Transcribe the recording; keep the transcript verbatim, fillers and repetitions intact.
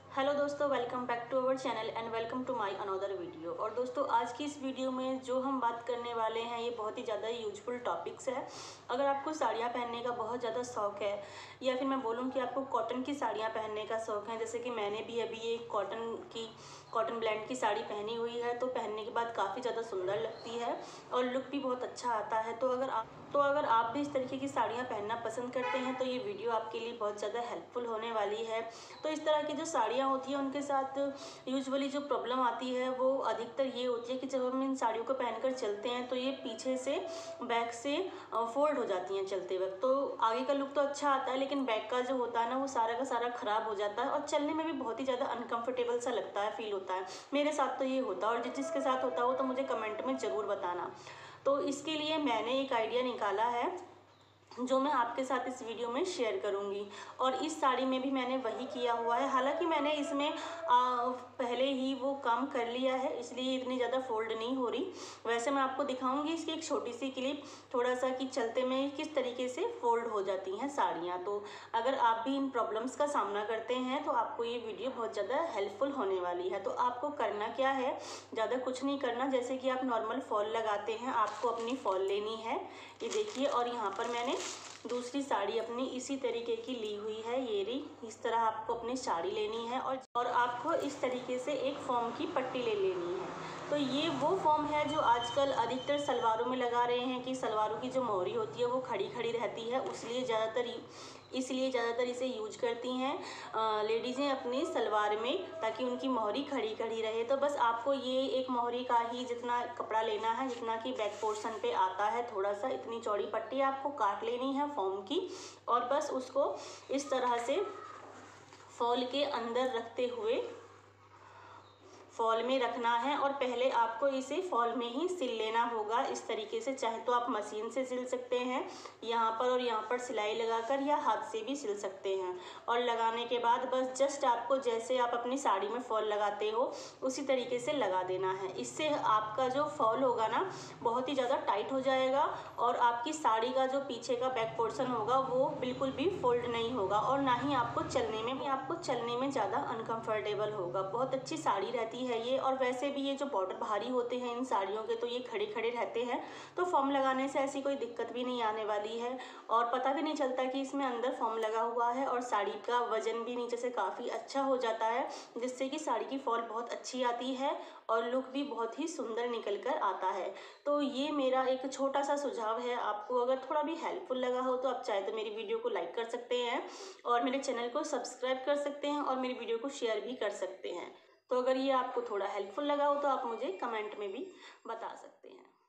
Hello दोस्तों, welcome back to our channel and welcome to my another video. और दोस्तों, आज की इस वीडियो में जो हम बात करने वाले हैं ये बहुत ही ज़्यादा यूजफुल टॉपिक्स है। अगर आपको साड़ियाँ पहनने का बहुत ज़्यादा शौक़ है या फिर मैं बोलूँ कि आपको कॉटन की साड़ियाँ पहनने का शौक़ है, जैसे कि मैंने भी अभी एक कॉटन की कॉटन ब्लेंड की साड़ी पहनी हुई है, तो पहनने के बाद काफ़ी ज़्यादा सुंदर लगती है और लुक भी बहुत अच्छा आता है। तो अगर आप तो अगर आप भी इस तरीके की साड़ियाँ पहनना पसंद करते हैं तो ये वीडियो आपके लिए बहुत ज़्यादा हेल्पफुल होने वाली है। तो इस तरह की जो साड़ियाँ होती हैं उनके साथ यूजुअली जो प्रॉब्लम आती है वो अधिकतर ये होती है कि जब हम इन साड़ियों को पहनकर चलते हैं तो ये पीछे से बैक से फोल्ड हो जाती हैं चलते वक्त। तो आगे का लुक तो अच्छा आता है लेकिन बैक का जो होता है ना वो सारा का सारा ख़राब हो जाता है और चलने में भी बहुत ही ज़्यादा अनकंफर्टेबल सा लगता है, फील होता है। मेरे साथ तो ये होता है और जिस जिसके साथ होता है वो तो मुझे कमेंट में ज़रूर बताना। तो इसके लिए मैंने एक आइडिया निकाला है जो मैं आपके साथ इस वीडियो में शेयर करूंगी। और इस साड़ी में भी मैंने वही किया हुआ है। हालांकि मैंने इसमें आ, पहले ही वो काम कर लिया है, इसलिए इतनी ज़्यादा फोल्ड नहीं हो रही। वैसे मैं आपको दिखाऊंगी इसकी एक छोटी सी क्लिप, थोड़ा सा कि चलते में किस तरीके से फोल्ड हो जाती हैं साड़ियाँ। तो अगर आप भी इन प्रॉब्लम्स का सामना करते हैं तो आपको ये वीडियो बहुत ज़्यादा हेल्पफुल होने वाली है। तो आपको करना क्या है, ज़्यादा कुछ नहीं करना। जैसे कि आप नॉर्मल फॉल लगाते हैं, आपको अपनी फॉल लेनी है, ये देखिए। और यहाँ पर मैंने दूसरी साड़ी अपनी इसी तरीके की ली हुई है, ये रही। इस तरह आपको अपनी साड़ी लेनी है और और आपको इस तरीके से एक फॉर्म की पट्टी ले लेनी है। तो ये वो फॉर्म है जो आजकल अधिकतर सलवारों में लगा रहे हैं कि सलवारों की जो मोहरी होती है वो खड़ी खड़ी रहती है, उसलिए ज़्यादातर इसलिए ज़्यादातर इसे यूज करती हैं लेडीज़ें अपनी सलवार में, ताकि उनकी मोहरी खड़ी खड़ी रहे। तो बस आपको ये एक मोहरी का ही जितना कपड़ा लेना है, जितना कि बैक पोर्शन पे आता है, थोड़ा सा इतनी चौड़ी पट्टी आपको काट लेनी है फॉर्म की। और बस उसको इस तरह से फॉल के अंदर रखते हुए फॉल में रखना है और पहले आपको इसे फॉल में ही सिल लेना होगा इस तरीके से। चाहे तो आप मशीन से सिल सकते हैं यहाँ पर और यहाँ पर सिलाई लगाकर, या हाथ से भी सिल सकते हैं। और लगाने के बाद बस जस्ट आपको जैसे आप अपनी साड़ी में फॉल लगाते हो उसी तरीके से लगा देना है। इससे आपका जो फॉल होगा ना बहुत ही ज़्यादा टाइट हो जाएगा और आपकी साड़ी का जो पीछे का बैक पोर्शन होगा वो बिल्कुल भी फोल्ड नहीं होगा और ना ही आपको चलने में भी आपको चलने में ज़्यादा अनकंफर्टेबल होगा। बहुत अच्छी साड़ी रहती है ये। और वैसे भी ये जो बॉर्डर भारी होते हैं इन साड़ियों के, तो ये खड़े खड़े रहते हैं, तो फॉर्म लगाने से ऐसी कोई दिक्कत भी नहीं आने वाली है और पता भी नहीं चलता कि इसमें अंदर फॉर्म लगा हुआ है। और साड़ी का वजन भी नीचे से काफ़ी अच्छा हो जाता है, जिससे कि साड़ी की फॉल बहुत अच्छी आती है और लुक भी बहुत ही सुंदर निकल कर आता है। तो ये मेरा एक छोटा सा सुझाव है। आपको अगर थोड़ा भी हेल्पफुल लगा हो तो आप चाहे तो मेरी वीडियो को लाइक कर सकते हैं और मेरे चैनल को सब्सक्राइब कर सकते हैं और मेरी वीडियो को शेयर भी कर सकते हैं। तो अगर ये आपको थोड़ा हेल्पफुल लगा हो तो आप मुझे कमेंट में भी बता सकते हैं।